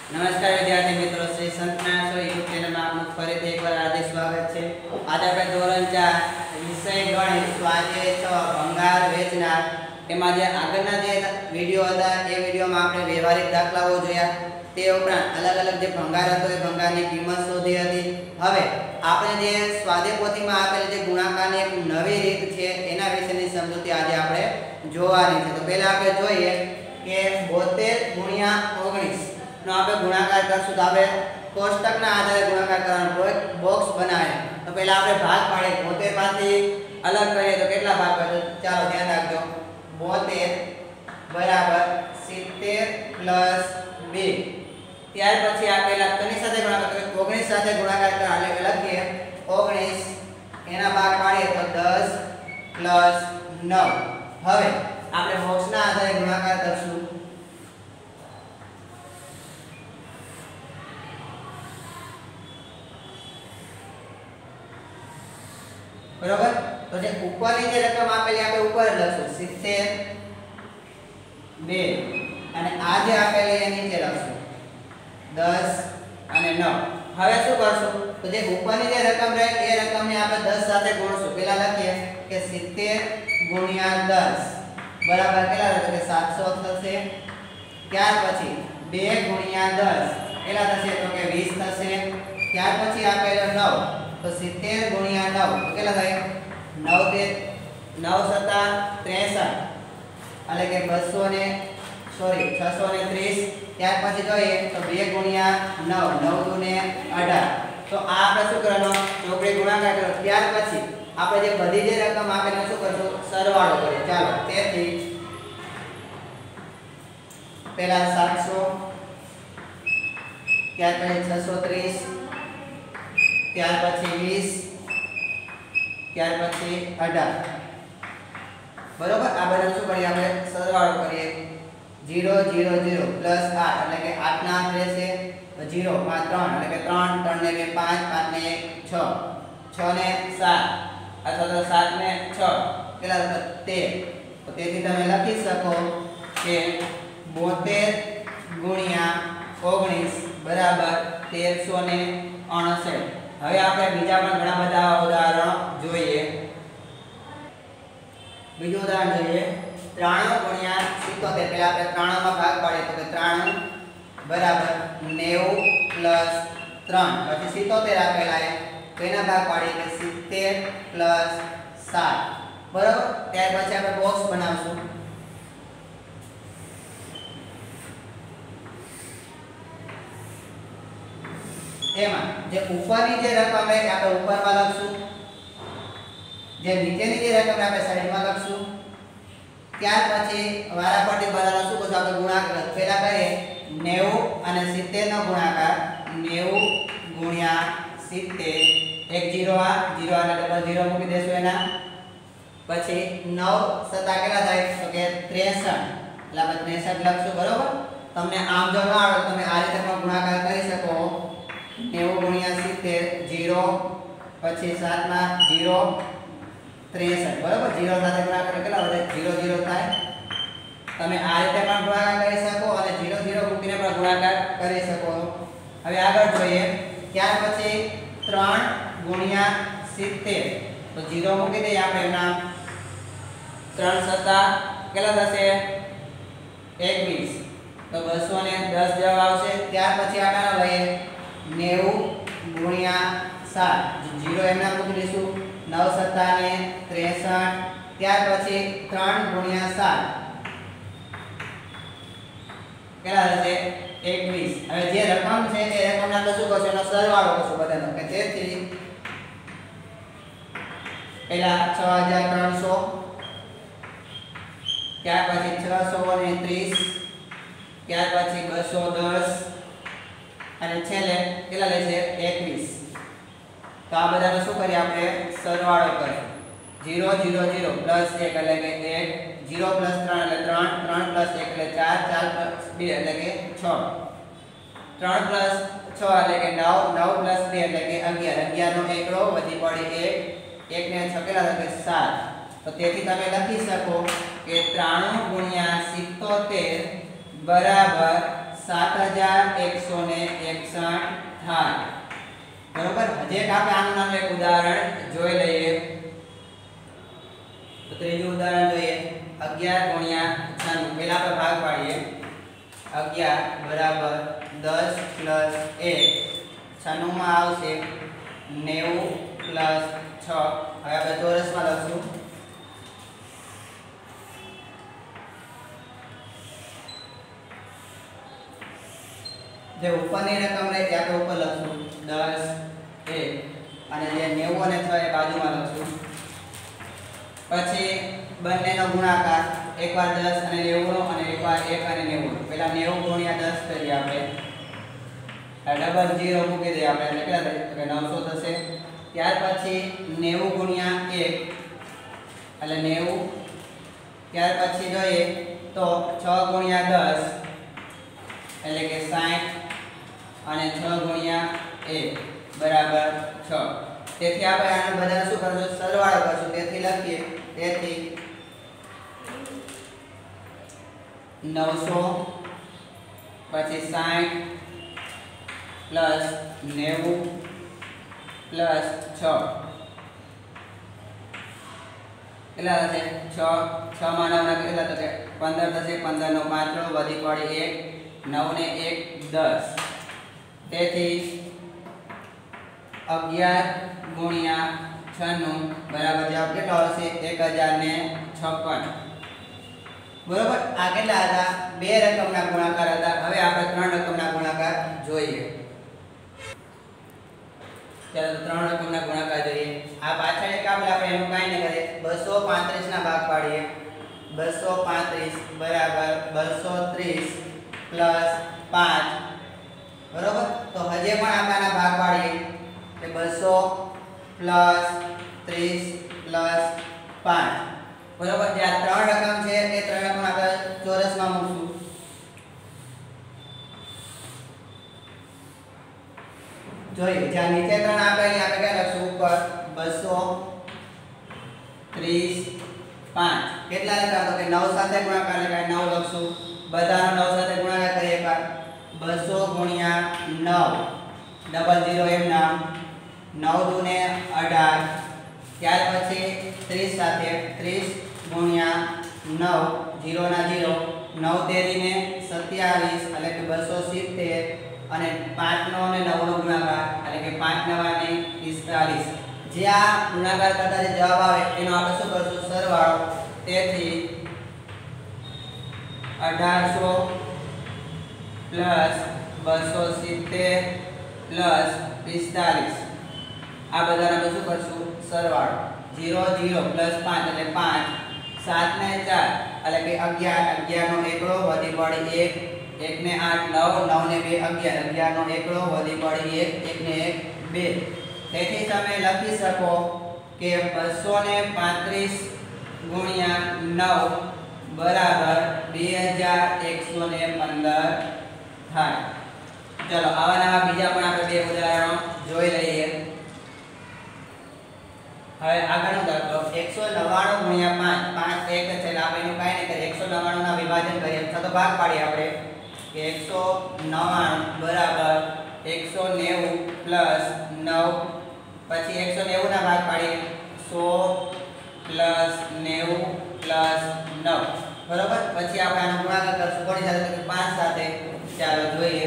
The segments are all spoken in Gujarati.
નમસ્કાર વિદ્યાર્થી મિત્રો, શ્રી સંતનાથ યુટ્યુબ ચેનલમાં આપનું ફરીથી એકવાર હાર્દિક સ્વાગત છે। આજે આપણે ધોરણ 4 વિષય ગણિત સ્વાધ્યાય 6 ભંગાર વેચનાર એમાં જે આગળના જે વિડિયો હતા એ વિડિયોમાં આપણે વ્યવહારિક દાખલાઓ જોયા, તે ઉપરાંત અલગ અલગ જે ભંગાર હતો એ ભંગારની કિંમત શોધી હતી। હવે આપણે જે સ્વાધ્યાય પોથીમાં આપેલી જે ગુણાકારની એક નવી રીત છે એના વિશેની સમજૂતી આજે આપણે જોવાની છે। તો પહેલા આપણે જોઈએ કે 72 ગુણ્યા 19 નો આપણે ગુણાકાર કરશું। તો આપણે કોષ્ટકના આધારે ગુણાકાર કરવાનો બોક્સ બનાવે। તો પહેલા આપણે ભાગ પાડીએ, 72 માંથી અલગ કરીએ તો કેટલા ભાગ પડે? ચાલો ધ્યાન રાખજો, 72 બરાબર 70 પ્લસ 2। ત્યાર પછી આપેલા કની સાથે ગુણાકાર કરીએ? 19 સાથે ગુણાકાર કરવા એટલે લખીએ 19 એના ભાગ પાડીએ તો 10 પ્લસ 9। હવે આપણે બોક્સના આધારે ગુણાકાર કરશું। बराबर, तो जे ऊपरनी जे रकम आपेली આપણે ઉપર લખશું 70 2 અને આ જે આપેલી એ નીચે લખશું 10 અને 9। હવે શું કરશું? તો જે ઉપરની જે રકમ રહે એ રકમને આપણે 10 સાથે ગુણશું। પહેલા લખીએ કે 70 ગુણ્યા 10 બરાબર કેટલા થશે? કે 700 થશે। ત્યાર પછી 2 ગુણ્યા 10 કેટલા થશે? તો કે 20 થશે। ત્યાર પછી આપેલો 9 तो 70 गुणिया 9 तो કેટલા થાય? 9 તે 9 સતા 63 એટલે કે 630। ત્યાર પછી જોઈએ તો 2 ગુણ્યા 9 9 દુને 18। તો આ આપણે શું કરવાનો? ચોકડી ગુણાકાર કરો। ત્યાર પછી આપણે જે બધી જે રકમ આપેલી શું કરશું? સરવાળો કરીએ। ચાલો, તેથી પહેલા 700, ત્યાર પછી 630, ત્યાર પછી 20, ત્યાર પછી 18। બરોબર, આ બધા શું કરીએ? આપણે સરવાળો કરીએ। 0 0 0 પ્લસ 8 એટલે કે 8 ના 8 રહેશે, 0 5 3 એટલે કે 3 3 ને 2 5 5 ને 1 6 6 ને 7 અથવા તો 7 ને 6 કેટલા થશે? 13। તો તેથી તમે લખી શકો કે 72 ગુણ્યા 19 બરાબર 1369। હવે આપણે બીજા પણ ઘણા બધા ઉદાહરણો જોઈએ। બીજું ઉદાહરણ જોઈએ 93 ગુણ્યા 77। પહેલા આપણે 93 માં ભાગ પાડીએ તો કે 93 બરાબર 90 પ્લસ 3 પછી 77 આપેલા છે તો એના ભાગ પાડીએ કે 70 પ્લસ 7 બરાબર। ત્યાર પછી આપણે બોક્સ બનાવશું। એમાં જે ઉપરની જે રકમ છે આપણે ઉપરમાં લખશું, જે નીચેની જે રકમ આપણે સાઈડમાં લખશું। ત્યાર પછી વારાફરતી બધાનો શું કરશું? આપણે ગુણાકાર પહેલા કરીએ 90 અને 70 નો ગુણાકાર 90 ગુણ્યા 70 એક 0 આ 0 અને ડબલ 0 મૂકી દેશું એના પછી 9 સતા કેટલા થાય? તો કે 63 એટલે આપણે 63 લખશું। બરોબર, તમને આમ જો ન આવડે તમે આ રીતે પણ ગુણાકાર કરી શકો। 90 ગુણ્યા 70 0 પછી 7 માં 0 63 બરાબર। 0 સાથે ગુણાકાર કેટલા વધે? 0 0 થાય। તમે આ રીતે પણ ગુણાકાર કરી શકો અને 0 0 મૂકીને પણ ગુણાકાર કરી શકો। હવે આગળ જોઈએ ત્યાર પછી 3 ગુણ્યા 70 તો 0 મૂકી દઈએ આપણે એના 3 સતા કેટલા થશે? 21 તો 210 જવાબ આવશે। ત્યાર પછી આના લઈએ 90 ગુણ્યા 7 0 એમના મૂકી દઈશું 9 સતા ને 63। ત્યાર પછી 3 ગુણ્યા 7 કેટલા થશે? 21। હવે જે રકમ છે એ રકમના તો શું કરશું? એનો સરવાળો કરશું બધાનો કે તેથી પહેલા 6300, ત્યાર પછી 630, ત્યાર પછી 210 અને છેલ્લે કેટલા લેશે? 21। તો આ બધાનો શું કરીએ? આપણે સરવાળો કરીએ। 0 0 0 પ્લસ 1 એટલે કે 1, 0 પ્લસ 3 એટલે 3, 3 પ્લસ 1 એટલે 4, 4 પ્લસ 2 એટલે કે 6, 3 પ્લસ 6 એટલે કે 9, 9 પ્લસ 2 એટલે કે 11, 11 નો એકડો વધી પડી 1, 1 ને 6 કેટલા થશે? 7। તો તેથી તમે લખી શકો કે 93 ગુણ્યા 77 બરાબર 7161 થાય. બરોબર. હજી એક આપણે આનું નામ એક ઉદાહરણ જોઈ લઈએ. તો ત્રીજું ઉદાહરણ જોઈએ 11 ગુણ્યા 96. પહેલા આપણે ભાગ પાડીએ. 11 બરાબર 10 પ્લસ 1. 96 માં આવશે 90 પ્લસ 6. હવે આપણે ચોરસમાં લખશું. જે ઉપરની રકમ રહે તે આપણે ઉપર લખશું 10 1 અને જે 90 અને 6 એ બાજુમાં લખશું. પછી બંનેનો ગુણાકાર એકવાર 10 અને 90 નો અને એકવાર 1 અને 90. પહેલા 90 ગુણ્યા 10 કરીએ આપણે. ડબલ 0 મૂકી દઈએ આપણે એટલે કેટલા થશે કે 900 થશે. ત્યાર પછી 90 ગુણ્યા 1 એટલે 90. ત્યાર પછી જોઈએ તો 6 ગુણ્યા 10 એટલે કે 60 અને 6 ગુણ્યા 1 બરાબર 6. તેથી આપણે આને બધાને શું કરશું સરવાળો કરશું. તેથી લખીએ તેથી 900 પછી 60 પ્લસ 90 પ્લસ 6 કેટલા થશે 6 માં 9 ના કેટલા થશે 15 થશે. 15 નો 5 વધી પડી 1 9 ને 1 10. તેથી 11 ગુણ્યા 96 બરાબર જવાબ કેટલો આવશે 1056. બરોબર. આ કેટલા હતા બે રકમના ગુણાકાર હતા. હવે આપણે ત્રણ રકમના ગુણાકાર જોઈએ. ચાલો તો ત્રણ રકમના ગુણાકાર જોઈએ. આ પાછળ એક આપણે એનું કાઈ ન કરીએ 235 ના ભાગ પાડીએ. 235 બરાબર 230 પ્લસ 5 બરોબર. તો હજે પણ આપણે આના ભાગ પાડીએ કે 200 પ્લસ 30 પ્લસ 5 બરોબર. જે આ ત્રણ રકમ છે એ ત્રણ રકમ આપણે ચોરસમાં મૂકશું. જોઈએ જ્યાં નીચે ત્રણ આપેલી આપણે ક્યાં લખશું ઉપર 235 કેટલા લખાય તો કે 9 સાથે ગુણાકાર લખાય 9 લખશું. બધાનો 9 સાથે ગુણાકાર કરીએ એકવાર 200 ગુણ્યા 9 ડબલ 0 એમ નામ 9 દુને 18. ત્યાર પછી 30 સાથે 30 ગુણ્યા 9 0 ના 0 9 તેરીને 27 એટલે કે 270 અને 5 નો અને 9 નો ગુણાકાર એટલે કે 5 નવા ને 45. જે આ ગુણાકાર કરતા જે જવાબ આવે એનો આપણે શું કરશું સરવાળો. તેથી 1800 પ્લસ 270 પ્લસ 45 આ બધાને આપણે શું કરશું સરવાળો. 0 0 પ્લસ 5 એટલે 5 7 ને 4 એટલે કે 11 11 નો એકડો વધી પડી 1 1 ને 8 9 9 ને 2 11 11 નો એકડો વધી પડી 1 1 ને 1 2. તેથી તમે લખી શકો કે 235 ગુણ્યા 9 બરાબર 2115 થાય. ચલો આવા નવા બીજા પણ આપણે બે ઉદાહરણો જોઈ લઈએ. હવે આગળનો દાખલો 199 ગુણ્યા 5 5 એક છે એટલે આપણે એનું કાઈ નહીં કરીએ 199 ના વિભાજન કરીએ અથવા તો ભાગ પાડીએ આપણે કે 199 બરાબર 190 પ્લસ 9 પછી 190 ના ભાગ પાડીએ 100 પ્લસ 90 પ્લસ 9 બરાબર. પછી આપણે આનો ગુણાકાર કરશું કોની સાથે તો 5 સાથે. ચાલો જોઈએ.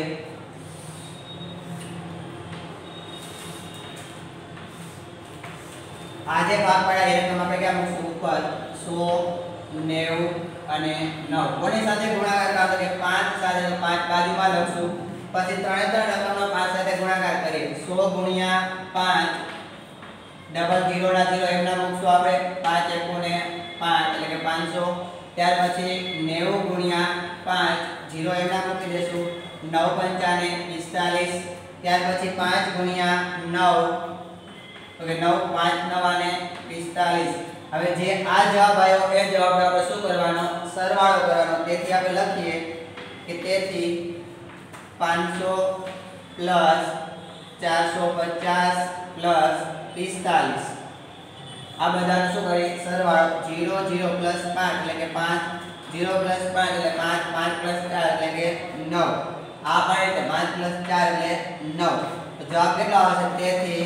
આજે ભાગ પાડ્યા એ રકમ આપણે ક્યાં મૂકશું ઉપર 100 90 અને 9 કોની સાથે ગુણાકાર કરતો કે 5 સાથે તો 5 બાજુમાં લખશું. પછી ત્રણે ત્રણ રકમનો 5 સાથે ગુણાકાર કરીએ 100 ગુણ્યા 5 ડબલ 0 ના 0 એમના મૂકશું આપણે 5 એકુને 5 એટલે કે 500. ત્યાર પછી 90 ગુણ્યા 5 0 એમના મૂકી દેશું 9 પંચાને 45. ત્યાર પછી 5 ગુણ્યા 9 તો કે 9 5 9 ને 45. હવે જે આ જવાબ આવ્યો એ જવાબ આપણે શું કરવાનો સરવાળો કરવાનો. તેથી આપણે લખીએ કે તેથી 500 પ્લસ 450 પ્લસ 45 આ બધાનો શું કરીએ સરવાળો. 0 0 પ્લસ 5 એટલે કે 5 0 પ્લસ 5 એટલે 5 5 પ્લસ 4 એટલે કે 9 આ પણ એટલે 5 + 4 એટલે 9. તો જવાબ કેટલો આવશે? તેથી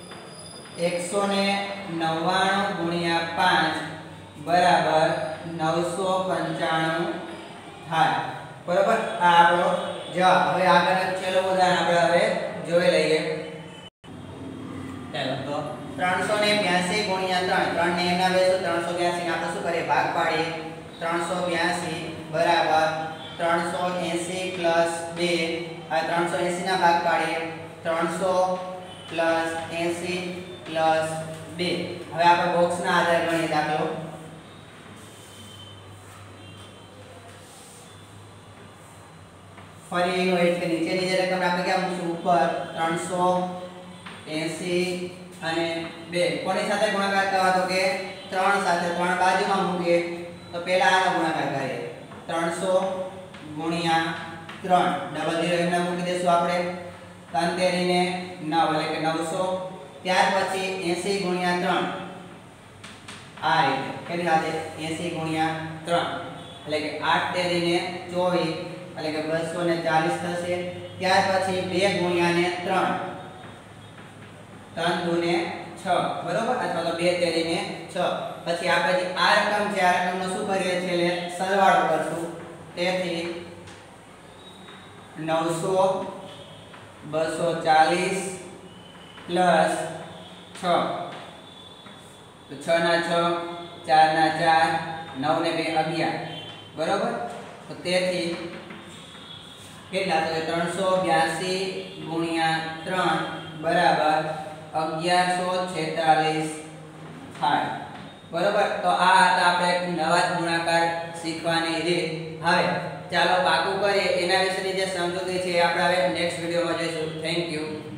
199 ગુણ્યા 5 બરાબર 995 થાય. બરાબર, આ આપણો જવાબ. હવે આગળનું છેલ્લું ઉદાહરણ આપણે હવે જોઈ લઈએ. ચાલો તો 382 ગુણ્યા 3, 3 ને એના બેસો 382 ને આપણે શું કરીએ? ભાગ પાડીએ. 382 બરાબર 380 + 2, આ 380 ના ભાગ પાડીએ. 300 + 80 + 2. હવે આપણે બોક્સના આધારે ગણીએ દાખલો. ફરી એનો એડ કે નીચેની જે રકમ આપણે ક્યાં મૂકશું? ઉપર. 380 અને 2 કોની સાથે ગુણાકાર કરવા? તો કે 3 સાથે. 3 બાજુમાં મૂકીએ તો પહેલા આનો ગુણાકાર કરીએ. 300 ગુણ્યા 3, ડબલ 0 એમને મૂકી દેશું આપણે. 3 તેરીને 9 એટલે કે 900. ત્યાર પછી 80 ગુણ્યા 3, આ રીતે કેટલી સાથે? 80 ગુણ્યા 3 એટલે કે 8 તેરીને 24 એટલે કે 240 થશે. ત્યાર પછી 2 ગુણ્યા ને 3, 3 દુને 6 બરોબર, અથવા તો 2 તેરીને 6. પછી આપણે આ રકમ છે, આ રકમનો શું કરીએ છીએ? એટલે સરવાળો કરશું. તેથી 900 240 પ્લસ 6, તો 6 ના 6, 4 ના 4, 9 ને 2 11 બરોબર. તો તેથી કેટલા? તો 382 ગુણ્યા 3 બરાબર 1146 થાય. બરોબર, તો આ હતા આપણે નવા ગુણાકાર શીખવાની રીત. હવે ચાલો પાકું કરીએ. એના વિશેની જે સમજૂતી છે એ આપણે હવે નેક્સ્ટ વિડિયોમાં જોઈશું. Thank you.